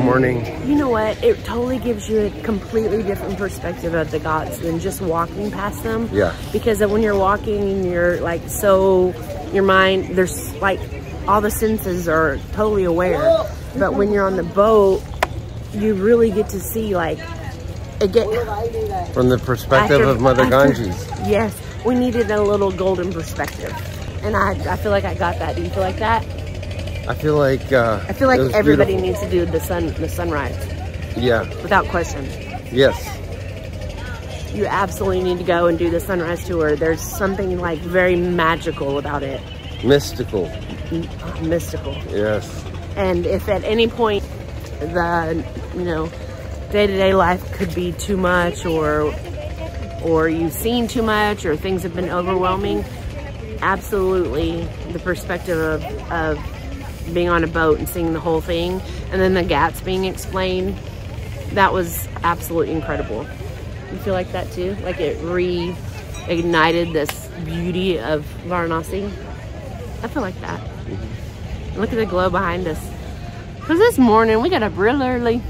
morning. You know what? It totally gives you a completely different perspective of the Ghats than just walking past them. Yeah. Because when you're walking, you're like your mind, there's like all the senses are totally aware. But when you're on the boat, you really get to see like, from the perspective of Mother Ganges. Yes, we needed a little golden perspective. And I feel like I got that. Do you feel like that? I feel like everybody needs to do the sunrise. Yeah. Without question. Yes. You absolutely need to go and do the sunrise tour. There's something like very magical about it. Mystical. Mystical. Yes. And if at any point the day-to-day life could be too much, or you've seen too much, or things have been overwhelming, absolutely the perspective of being on a boat and seeing the whole thing, and then the Ghats being explained, that was absolutely incredible. You feel like that too? Like it reignited this beauty of Varanasi? I feel like that. Mm-hmm. Look at the glow behind us. Because this morning we got up real early.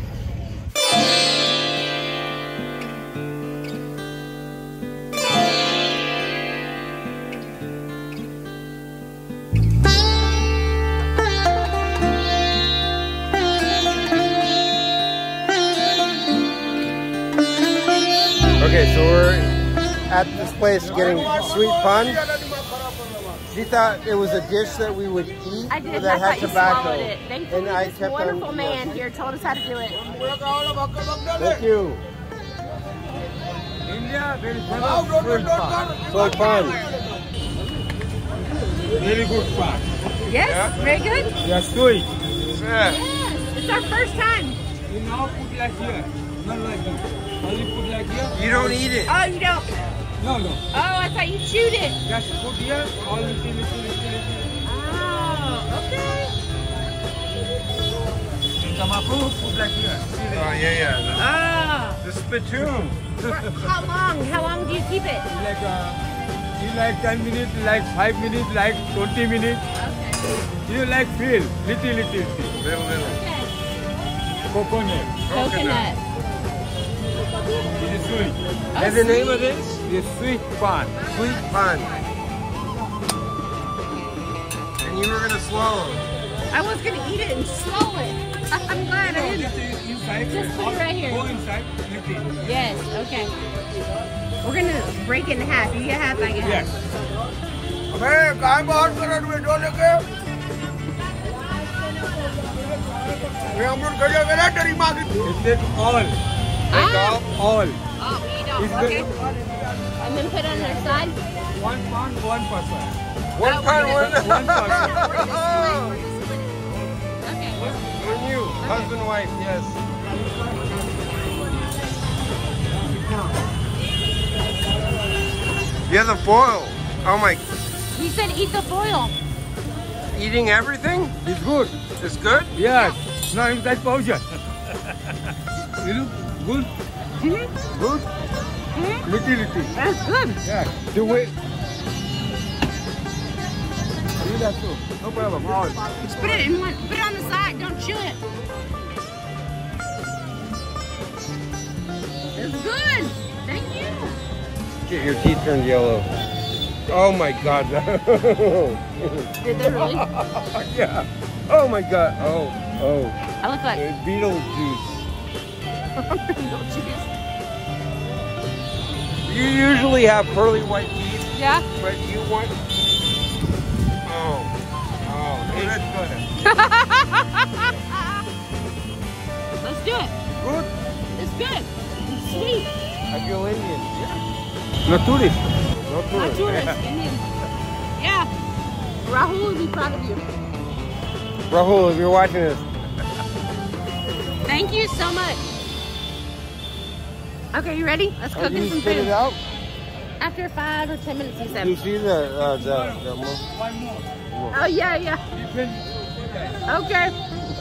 Okay, so we're at this place getting sweet paan. She thought it was a dish that we would eat that had tobacco. Thankfully, this wonderful man here told us how to do it. Thank you. India, there is sweet paan. Sweet paan. Very good paan. Yes, yeah? Very good. Yeah, sweet. Yeah. Yes, it's our first time. You now put like here, not like that. Only put like here. You don't eat it. Oh, you don't? No. Oh, I thought you chewed it. Just put here, all little. Oh, okay. Tamaku, put like here. Oh, yeah. Oh. The spittoon. How long do you keep it? You like 10 minutes, like 5 minutes, like 20 minutes. Okay. You like feel, little. Little. Okay. Coconut. It is sweet. Oh, And the name of this? It is sweet paan. Sweet paan. And you were going to swallow it. I was going to eat it and swallow it. I'm glad I didn't. Inside. Just put it right here. Go inside, little. Yes, okay. We're going to break it in half. You get half, I get half. Yes. It's that all. All. Oh, we don't. It's Okay. good. And then put it on their side. 1 pound, 1 person. One paan, one. One person. Okay. And you, husband, wife, yes. Yeah, the foil. Oh my. He said eat the foil. Eating everything? It's good. It's good? Yes. No, inside portion. You look good. Mm-hmm. Good. Mm-hmm. Little. That's good. Yeah. The way. Do that too. No problem. All. Just put it in one. Put it on the side. Don't chew it. It's good. Thank you. Get your teeth turned yellow. Oh my God. Did they really? Yeah. Oh my God. Oh. I look like Beetle juice. beetle juice. You usually have pearly white teeth. Yeah. But you want. Oh. It's good. Let's do it. Good. It's good. It's sweet. I feel Indian. No tourist. No Not tourist. tourist. Indian. Yeah. Rahul will be proud of you. Rahul, if you're watching this. Thank you so much. Okay, you ready? Let's cook You some spit food. it out? After 5 or 10 minutes, you said. You see the One more. Oh, yeah. Okay.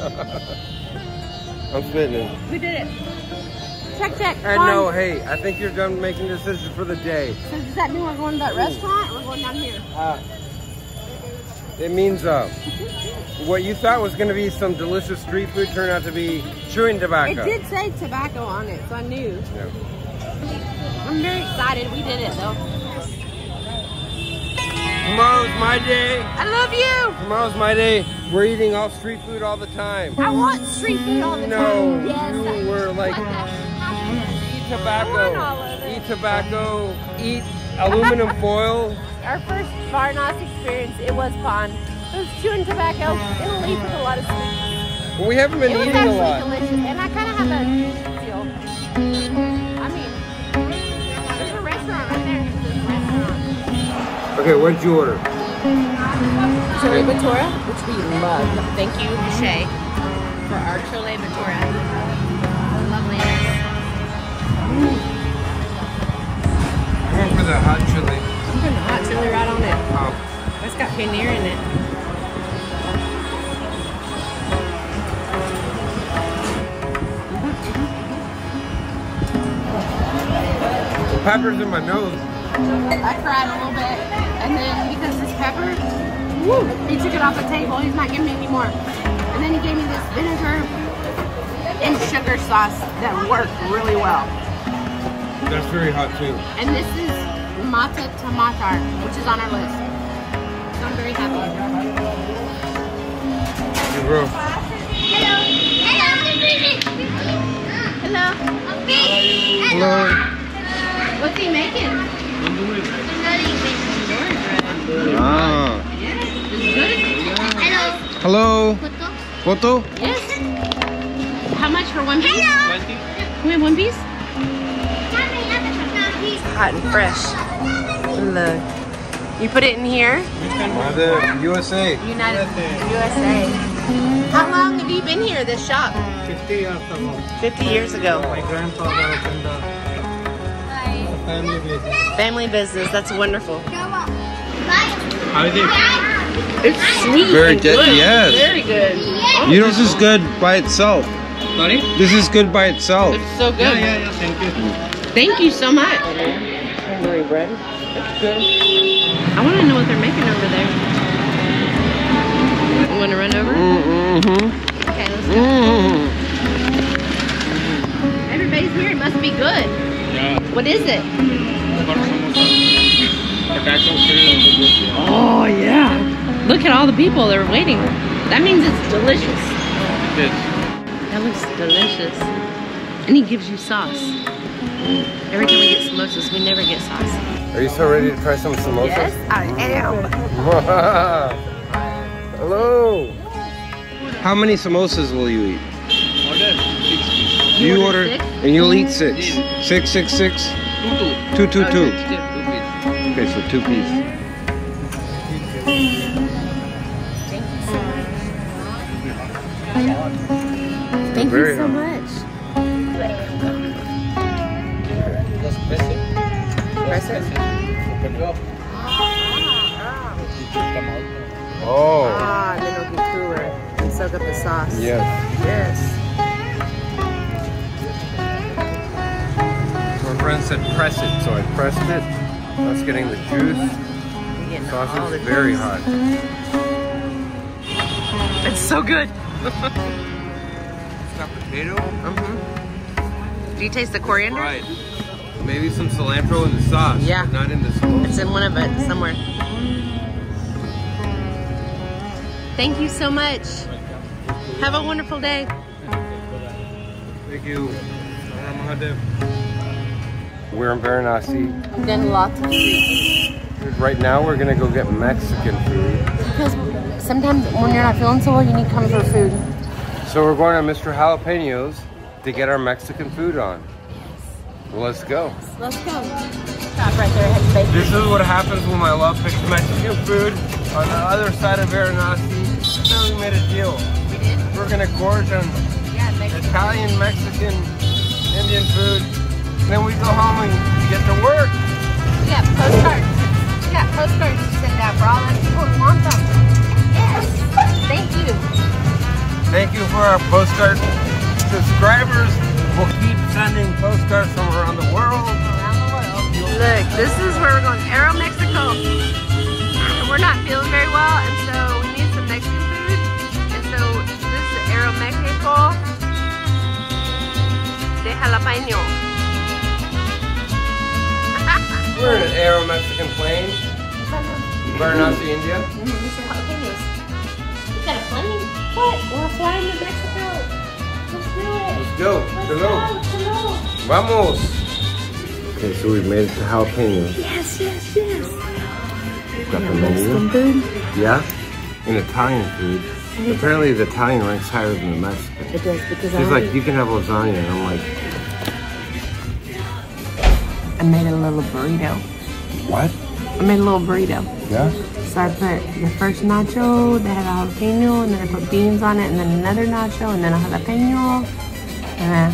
I'm spitting it. We did it. Check. And no, hey, I think you're done making decisions for the day. So does that mean we're going to that restaurant or we're going down here? It means what you thought was going to be some delicious street food turned out to be chewing tobacco. It did say tobacco on it, so I knew. Yeah. I'm very excited. We did it though. Tomorrow's my day. I love you. Tomorrow's my day. We're eating all street food all the time. I want street food all the time. Yes. You were like, eat tobacco, eat tobacco, eat aluminum foil. Our first Varanasi experience, it was Paan. It was chewing tobacco in a leaf with a lot of sweets. Well, we haven't been eating a lot. It was actually delicious, and I kind of have a feel. I mean, there's a restaurant right there. There's a restaurant. Okay, what did you order? Chole bhatura, which we love. Thank you, Shay, for our chole bhatura. Lovely. I went for the hot chili. I'm putting the hot chili right on it. It's got paneer in it. The pepper's in my nose. I cried a little bit, and then because this pepper, he took it off the table. He's not giving me any more. And then he gave me this vinegar and sugar sauce that worked really well. That's very hot too. And this is mata tamatar, which is on our list. So I'm very happy. Hey, bro. Hello. Hello. Hello. Hello. What's he making? Ah. Yes, it's good. Hello. Hello. Photo? Yes. How much for one piece? Hello. Can we have one piece? Hot and fresh. Look. You put it in here? USA. United USA. How long have you been here, this shop? 50 years ago. 50 years ago. My grandfather opened the family business. Family business. That's wonderful. How is it? It's sweet. Very and good, good. yes. Very good. You know, this is good by itself. Sorry? This is good by itself. It's so good. Yeah, thank you. Thank you so much. Cranberry bread. That's good. I want to know what they're making over there. You want to run over? Okay, let's go. Everybody's here. It must be good. Yeah. What is it? Potato. Oh, yeah. Look at all the people that are waiting. That means it's delicious. Yes. That looks delicious. And he gives you sauce. Every time we get samosas, we never get sauce. Are you so ready to try some samosas? Yes, I am. Hello. How many samosas will you eat? Order. You order order, 6? and you'll eat 6. 6, 6, 6. 2, 2, 2. Okay, so 2 pieces. Thank Very you so hot. much. Just press it. Press it. Open it up. Oh. Ah, then it'll get cooler and soak up the sauce. Yes. Yes. My friend said press it, so I pressed it. That's getting the juice. You're getting all Sauce the is very juice. hot. It's so good. It's got potato. Do you taste the coriander? Right. Maybe some cilantro in the sauce. Yeah. But not in the sauce. It's in one of it somewhere. Thank you so much. Have a wonderful day. Thank you. We're in Varanasi. I've done lots of street food. Right now we're gonna go get Mexican food. Because sometimes when you're not feeling so well, you need comfort food. So we're going to Mr. Jalapenos to get our Mexican food on. Well, let's go. Let's go. Stop right there, head bacon. This is what happens when my love picks Mexican food on the other side of Varanasi. Now we made a deal. We did? We're gonna gorge on Italian, Mexican, Indian food. Then we go home and get to work. We got postcards. We got postcards to send out for all those people who want them. Yes. Thank you. Thank you for our postcard subscribers. We'll keep sending postcards from around the world. Around the world. Look, this is where we're going. Aero, Mexico. And we're not feeling very well, and so jalapeno. We're in an Aero-Mexican plane. Varanasi, India. These are jalapenos. You got a plane? What? We're flying to Mexico. Let's do it. Let's go. Hello. Vamos. Okay, so we've made it to jalapenos. Yes, yes, yes. Got the menu. Food. Yeah. And Italian food. Apparently the Italian ranks higher than the Mexican. It does because She's like, you can have lasagna. And I'm like, I made a little burrito. what? I made a little burrito. Yeah? So I put the first nacho that had a jalapeno, and then I put beans on it, and then another nacho, and then a jalapeno. And then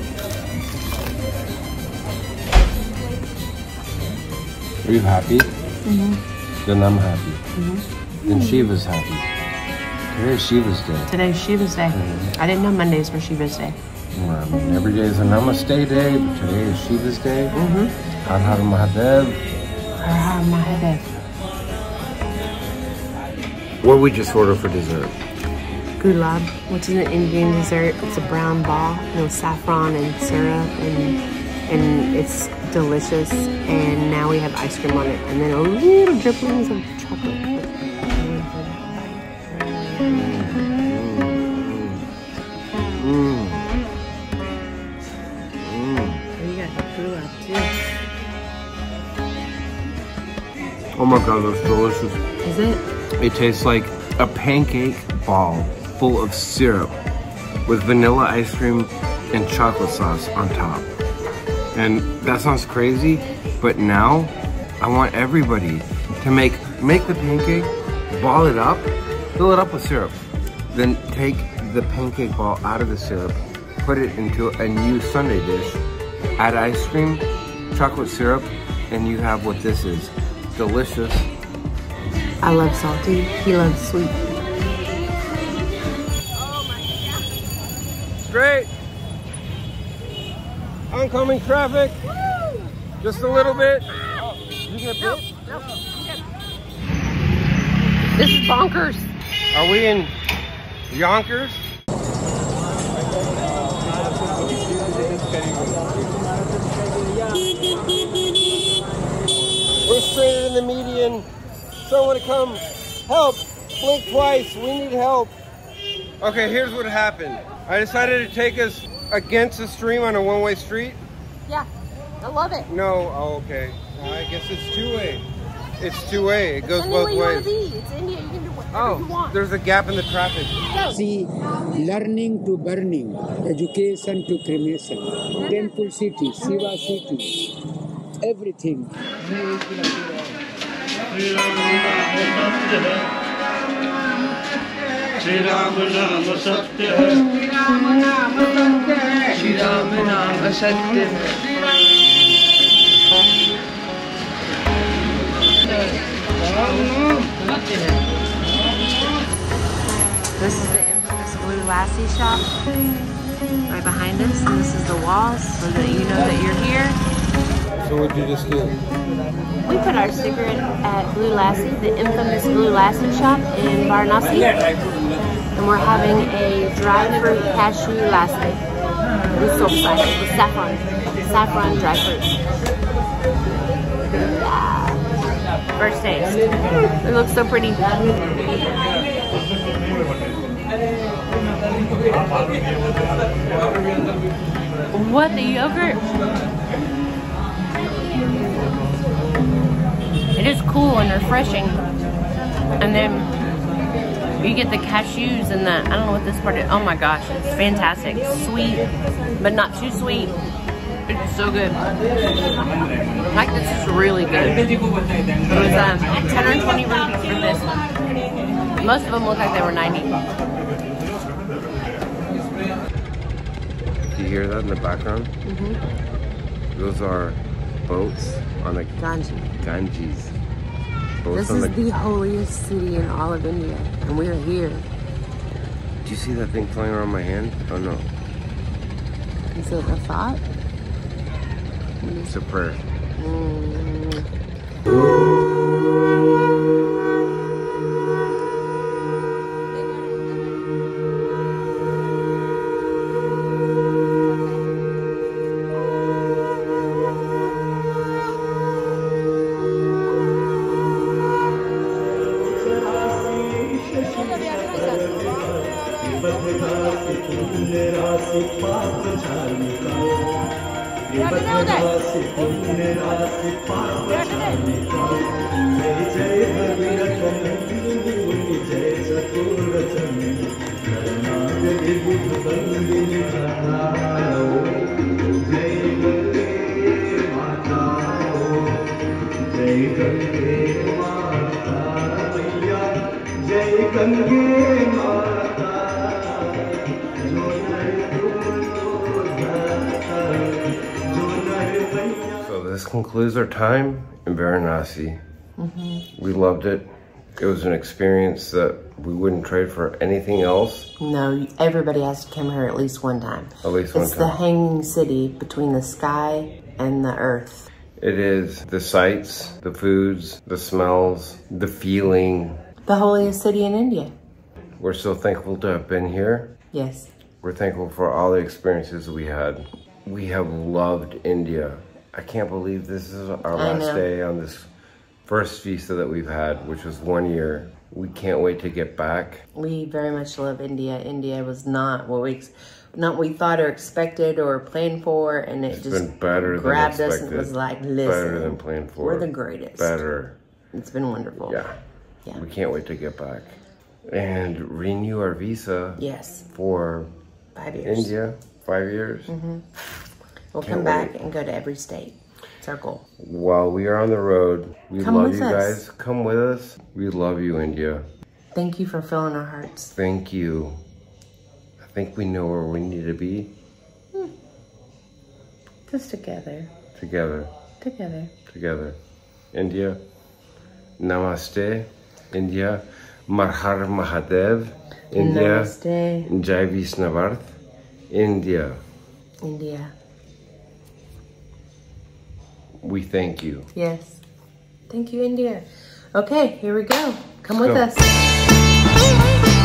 Are you happy? mm-hmm. Then I'm happy. Mm-hmm. Then Shiva's happy. Today's Shiva's day. Today's Shiva's Day. Mm-hmm. I didn't know Mondays were Shiva's Day. Well, I mean, every day is a Namaste day, but today is Shiva's day. Mm-hmm. Har Har Mahadev. Har Har Mahadev. What we just ordered for dessert? Gulab, which is an Indian dessert. It's a brown ball, with saffron and syrup, and it's delicious. And now we have ice cream on it, and then a little dribblings of chocolate. Oh my god, that's delicious. Is it? It tastes like a pancake ball full of syrup with vanilla ice cream and chocolate sauce on top. And that sounds crazy, but now I want everybody to make the pancake, ball it up, fill it up with syrup, then take the pancake ball out of the syrup, put it into a new sundae dish, add ice cream, chocolate syrup, and you have what this is. Delicious. I love salty. He loves sweet. Great. Oncoming traffic. Woo! Just a little bit. Oh, you get no. This is Bonkers. Are we in Yonkers? We're straighter than the median. Someone to come help. Blink twice. We need help. Okay, here's what happened. I decided to take us against the stream on a one-way street. Yeah, I love it. No, oh, okay. I guess it's two-way. It's two-way. It goes both ways. It's India. You can do whatever you want. There's a gap in the traffic. See, learning to burning, education to cremation, temple city, Shiva city, everything. Shri Ram Naam Satya Hai. Shri Ram Naam Satya Hai. This is the infamous blue Lassi shop right behind us, and this is the walls so that you know that you're here. So what'd you just do? We put our sticker in at Blue Lassi, the infamous Blue Lassi shop in Varanasi, and we're having a dried fruit cashew lassi. We're so excited with saffron dry fruit. Yeah. First taste. It looks so pretty. What, the yogurt? It is cool and refreshing. And then you get the cashews and the, I don't know what this part is. Oh my gosh, it's fantastic. Sweet, but not too sweet. It's so good. Like, this is really good. It was 120 rupees for this one. Most of them look like they were 90. Do you hear that in the background? Mm-hmm. Those are boats on the Ganges. This is the holiest city in all of India, and we're here. Do you see that thing flying around my hand? Oh no. Is it a thought? It's a prayer. So this concludes our time in Varanasi. We loved it. It was an experience that we wouldn't trade for anything else. No, everybody has to come here at least one time. At least one It's time. the hanging city between the sky and the earth. It is the sights, the foods, the smells, the feeling. The holiest city in India. We're so thankful to have been here. Yes. We're thankful for all the experiences we had. We have loved India. I can't believe this is our last day on this first visa that we've had, which was 1 year. We can't wait to get back. We very much love India. India was not what we thought or expected or planned for, and it It's just been better grabbed than us expected. and was like, listen, Better than planned for. we're the greatest. Better. It's been wonderful. Yeah. Yeah. We can't wait to get back. And renew our visa Yes. for 5 years. India. 5 years. We'll Can't come back wait. and go to every state. It's our goal. While we are on the road, we Come love with you us. guys. Come with us. We love you, India. Thank you for filling our hearts. Thank you. I think we know where we need to be. Just together. Together. Together. Together. India. Namaste. India. Marhar Mahadev. India. Namaste. Jai Vishwanath. India. India. We thank you. Yes. Thank you, India. Okay, here we go. Come with go. us.